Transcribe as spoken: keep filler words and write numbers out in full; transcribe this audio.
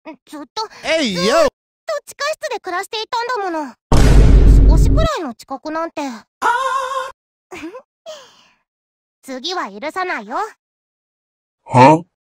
ずっと、 えいよ。 ずっと地下室で暮らしていたんだもの。少しくらいの遅刻なんて。次は許さないよ。 は